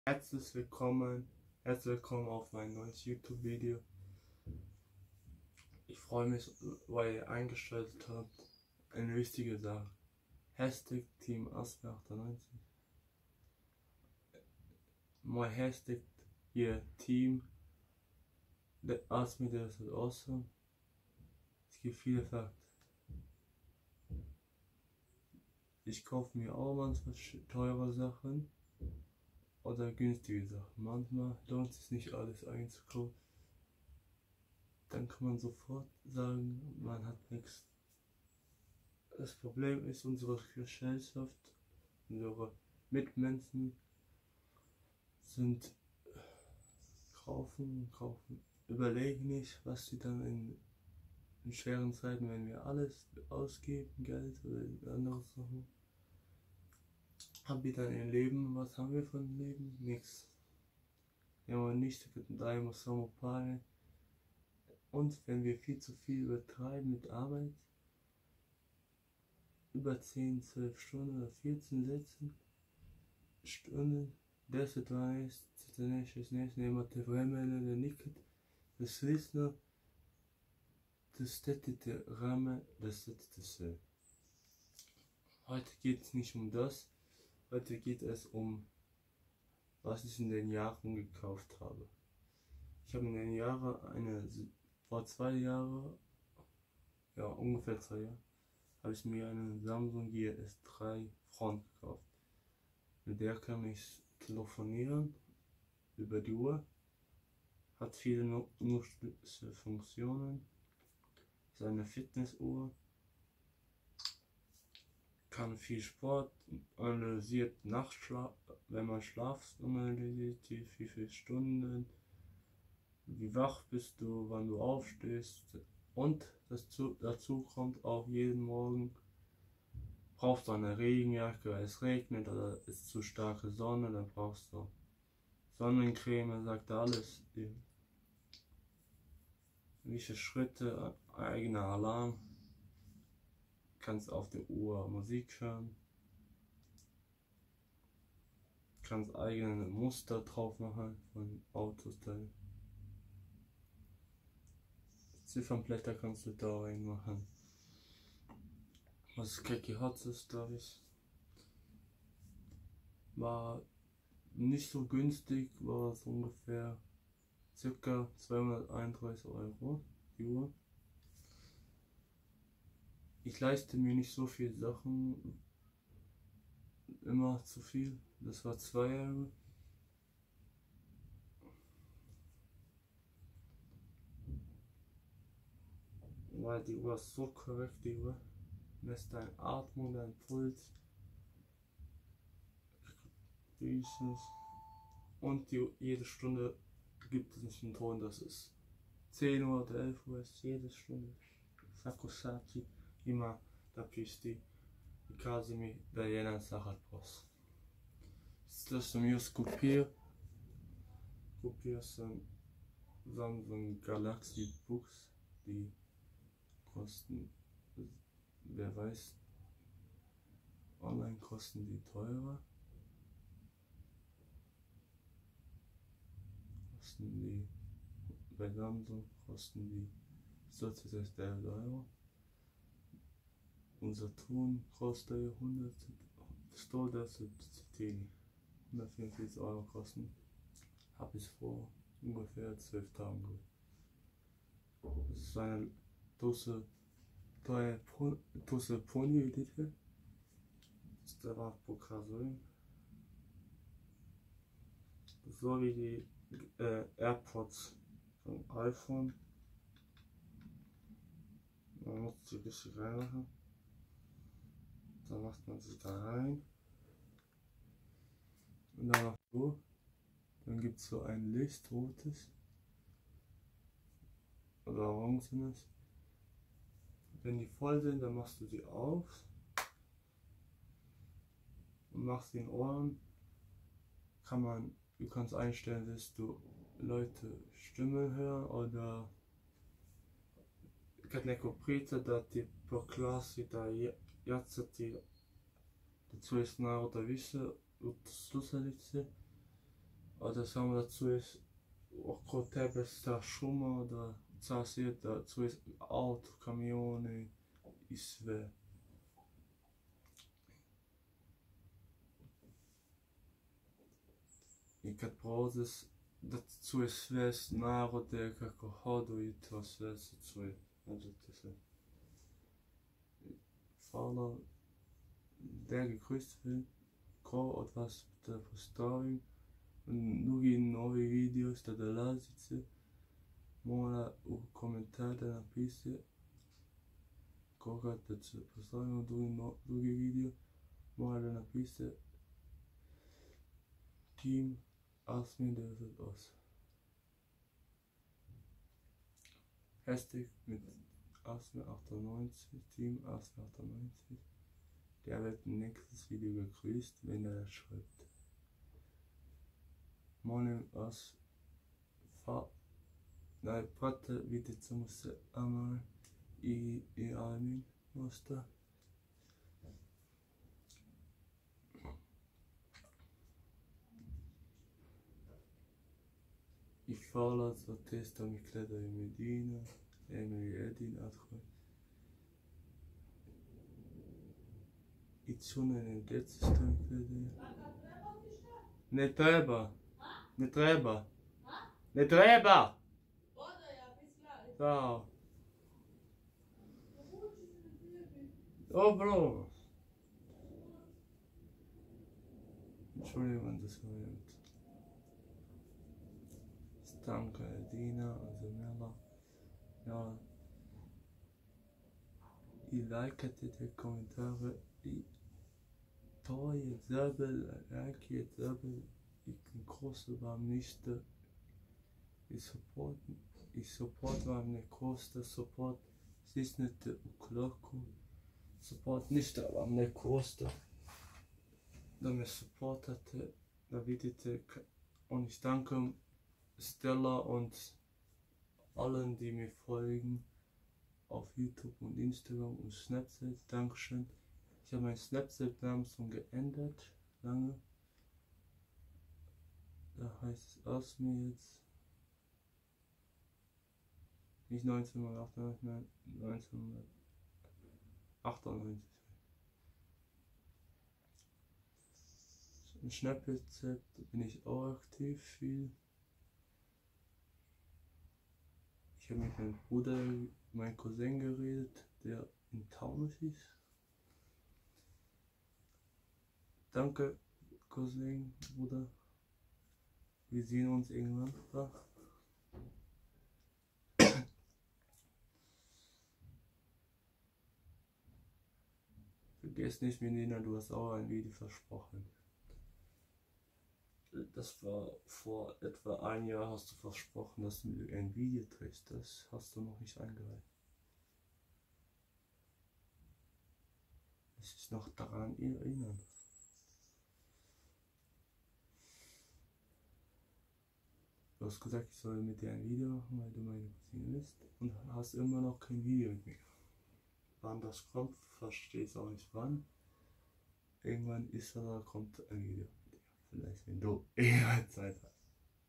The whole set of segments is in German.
Herzlich willkommen auf mein neues YouTube-Video. Ich freue mich, weil ihr eingeschaltet habt. Eine wichtige Sache. Hashtag Team Asper98. My hashtag your team that asked me this is awesome. Es gibt viele Fakten. Ich kaufe mir auch manchmal teure Sachen oder günstige Sachen. Manchmal lohnt es sich nicht, alles einzukaufen. Dann kann man sofort sagen, man hat nichts. Das Problem ist, unsere Gesellschaft, unsere Mitmenschen sind kaufen, überlegen nicht, was sie dann in schweren Zeiten, wenn wir alles ausgeben, Geld oder andere Sachen, haben wir dann im Leben, was haben wir von Leben? Nichts. Wir haben nicht daimo samo pare. Und wenn wir viel zu viel übertreiben mit Arbeit, über 10, 12 Stunden oder 14, 16 Stunden, 10, 12, 16 nemate vremena da nikad da svisno da stetite rame, da stetite sve. Heute geht es nicht um das, heute geht es um, was ich in den Jahren gekauft habe. Ich habe in den Jahren vor 2 Jahren, ja ungefähr 2 Jahre, habe ich mir eine Samsung GS3 Front gekauft. Mit der kann ich telefonieren über die Uhr, hat viele nützliche Funktionen, ist eine Fitnessuhr, kann viel Sport, analysiert Nachtschlaf, wenn man schlaft, analysiert wie viele Stunden, wie wach bist du, wann du aufstehst, und dazu kommt auch jeden Morgen, brauchst du eine Regenjacke, weil es regnet oder ist zu starke Sonne, dann brauchst du Sonnencreme, sagt alles, wie viele Schritte, eigener Alarm, kannst auf der Uhr Musik hören, kannst eigene Muster drauf machen von Autos, Ziffernblätter kannst du da reinmachen. Was Keki Hotz ist, glaube ich, war nicht so günstig, war es ungefähr ca. 231 € die Uhr. Ich leiste mir nicht so viel Sachen, immer zu viel, das war 2 Jahre. Weil die Uhr ist so korrekt, die Uhr misst deine Atmung, dein Puls, dieses, und jede Stunde gibt es nicht einen Ton, das ist 10 Uhr oder 11 Uhr ist jede Stunde. Sakusaki, ima da pisti, kazi mi da je 1 sat pos. To sam ju kupio sam Samsung Galaxy Books, die kosten, wer weiß, online kosten die teurer. Bei Samsung kosten die 111 €. Unser Ton kostet 144 € kosten. Habe ich vor ungefähr 12 Tagen geholt. Das ist eine Dose Pony Edition. Das ist der pokazuję. So wie die AirPods vom iPhone. Man muss sie richtig reinmachen. Dann macht man sie da rein. Und dann noch so. Dann gibt es so ein Licht, rotes oder orangenes. Wenn die voll sind, dann machst du sie auf und machst den Ohren. Du kannst einstellen, dass du Leute Stimmen hören oder kad neko priča da ti proglasi da jacati da čuješ naroda više u slušalici, oder sagen wir dazu ist auch tebes da šuma, da ceo svijet, da su auto, kamioni i sve. I kad prolaze da cuje sve narode kako hodu i to sve se cuje. Znači se. Hvala, dragi Christopher, ko od vas da postavim drugi novi video ste dolazite, mora u komentar da napiše koga da se postavimo drugi video, mora da napiše Team Asmin 98. Hashtag mit Asmin 98, Team Asmin 98. Der wird im nächsten Video gegrüßt, wenn er das schreibt. Molim vas, da prate vidjet ćemo se Amal i Armin možda. I hvala za te što mi gledaju Medina, Emily Edin, Adhoj. I cunene djece što mi gledaju. Ne treba! Ne treba! Ne treba! Da. Dobro. Entschuldigung, das war jetzt Stanka Edina, also Mela. Ja. I lajkate te komentare i to je zabel, like je zabel. I košta vam ništa i support vam ne košta, support stisnete u kloku, support ništa vam ne košta, da me supportate, da vidite und ich danke Stella und allen, die mir folgen auf YouTube und Instagram und Snapchat, Dankeschön. Ich habe meinen Snapchat-Namen schon geändert, lange. Da heißt es Asmin jetzt nicht 1998, nein, 1998. Im Snapchat bin ich auch aktiv viel. Ich habe mit meinem Bruder, meinem Cousin geredet, der in Taunus ist. Danke, Cousin, Bruder. Wir sehen uns irgendwann. Ja. Vergiss nicht, Menina, du hast auch ein Video versprochen. Das war vor etwa ein Jahr, hast du versprochen, dass du mir ein Video drehst. Das hast du noch nicht eingehalten. Ich muss noch daran erinnern. Du hast gesagt, ich soll mit dir ein Video machen, weil du meine Cousine bist und hast immer noch kein Video mit mir. Wann das kommt, verstehe ich auch nicht wann. Irgendwann ist da, kommt ein Video mit dir. Vielleicht, wenn du eher Zeit hast.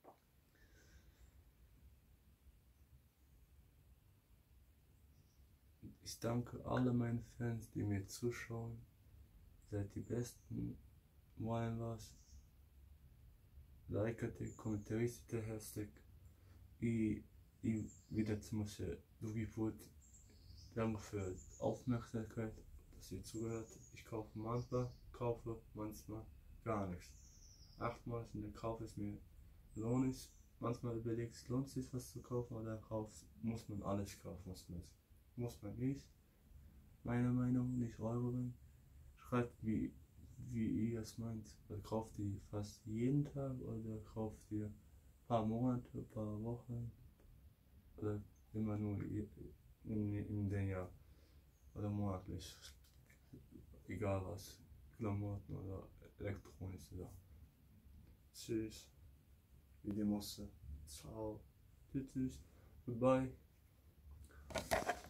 Ich danke alle meinen Fans, die mir zuschauen. Ihr seid die Besten, wollen was. Лайкате, коментарите, hashtag и wieder zum drugi put. Danke für die Aufmerksamkeit, dass ihr zugehört habt. Ich kaufe manchmal gar nichts. 8-mal in der Kauf ist mir lohnig. Manchmal überlegst, lohnt es sich was zu kaufen oder muss man alles kaufen, was man ist. Muss man nicht. Meiner Meinung, nicht eure Meinung. Schreibt wie ihr es meint. Kauft ihr fast jeden Tag oder kauft ihr ein paar Monate, ein paar Wochen oder immer nur in den Jahr oder monatlich. Egal was. Klamotten oder elektronische Sachen. Tschüss. Videomasse. Ciao. Tschüss. Goodbye.